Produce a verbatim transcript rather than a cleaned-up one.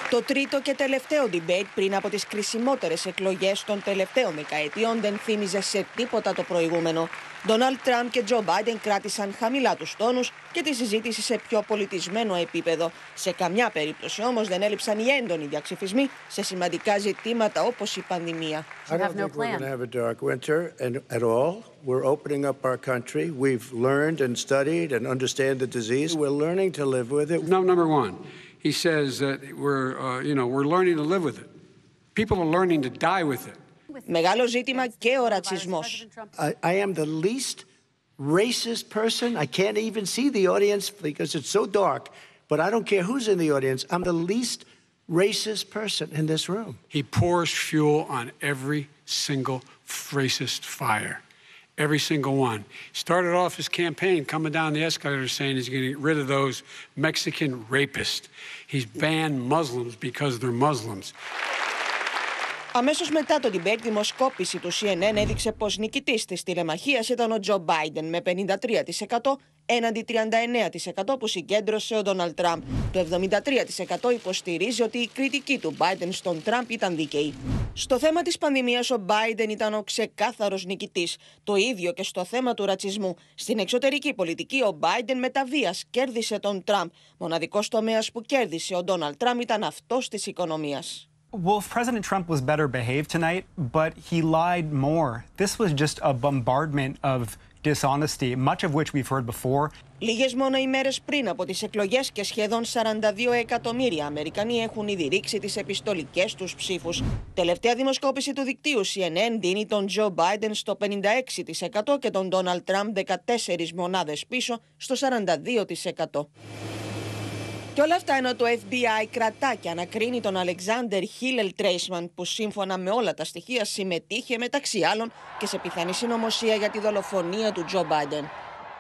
Το τρίτο και τελευταίο debate πριν από τις κρισιμότερες εκλογές των τελευταίων δεκαετιών δεν θύμιζε σε τίποτα το προηγούμενο. Ντόναλντ Τραμπ και Τζο Μπάιντεν κράτησαν χαμηλά τους τόνους και τη συζήτηση σε πιο πολιτισμένο επίπεδο. Σε καμιά περίπτωση όμως δεν έλειψαν οι έντονοι διαξυφισμοί σε σημαντικά ζητήματα όπως η πανδημία. I don't think we're going to have a dark winter at all. We're opening up our country. We've learned and studied and understand the disease. We're learning to live with it. No, number one, he says that we're, uh, you know, we're learning to live with it. People are learning to die with it. Μεγάλο ζήτημα και ο ρατσισμός. I, I am the least racist person. I can't even see the audience because it's so dark. But I don't care who's in the audience. I'm the least racist person in this room. He pours fuel on every single racist fire. Every single one. Started off his campaign coming down the escalator saying he's going to get rid of those Mexican rapists. He's banned Muslims because they're Muslims. Αμέσως μετά το debate, δημοσκόπηση του σι εν εν έδειξε πως νικητής της τηλεμαχίας ήταν ο Τζο Μπάιντεν με πενήντα τρία τοις εκατό έναντι τριάντα εννέα τοις εκατό που συγκέντρωσε ο Ντόναλντ Τραμπ. Το εβδομήντα τρία τοις εκατό υποστηρίζει ότι η κριτική του Μπάιντεν στον Τραμπ ήταν δίκαιη. Στο θέμα της πανδημίας, ο Μπάιντεν ήταν ο ξεκάθαρος νικητής. Το ίδιο και στο θέμα του ρατσισμού. Στην εξωτερική πολιτική, ο Μπάιντεν με τα βίας κέρδισε τον Τραμπ. Μοναδικός τομέας που κέρδισε ο Ντόναλντ Τραμπ ήταν αυτός της οικονομίας. Well, President Trump was better behaved tonight, but he lied more. This was just a bombardment of dishonesty, much of which we've heard before. Λίγες μόνο ημέρες πριν από τις εκλογές και σχεδόν σαράντα δύο εκατομμύρια Αμερικανοί έχουν ήδη ρίξει τις επιστολικές τους ψήφους. Τελευταία δημοσκόπηση του δικτύου σι εν εν δίνει τον Τζο Μπάιντεν στο πενήντα έξι τοις εκατό και τον Ντόναλντ Τραμπ δεκατέσσερις μονάδες πίσω στο σαράντα δύο τοις εκατό. Και όλα αυτά ενώ το εφ μπι άι κρατά και ανακρίνει τον Αλεξάντερ Χίλελ Τρέισμαν που σύμφωνα με όλα τα στοιχεία συμμετείχε μεταξύ άλλων και σε πιθανή συνωμοσία για τη δολοφονία του Τζο Μπάιντεν.